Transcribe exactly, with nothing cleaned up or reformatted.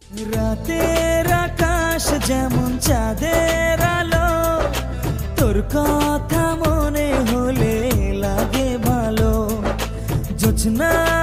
রাতের আকাশ যেমন চাঁদের আলো, তোর কথা মনে হলে লাগে ভালো। জোছনা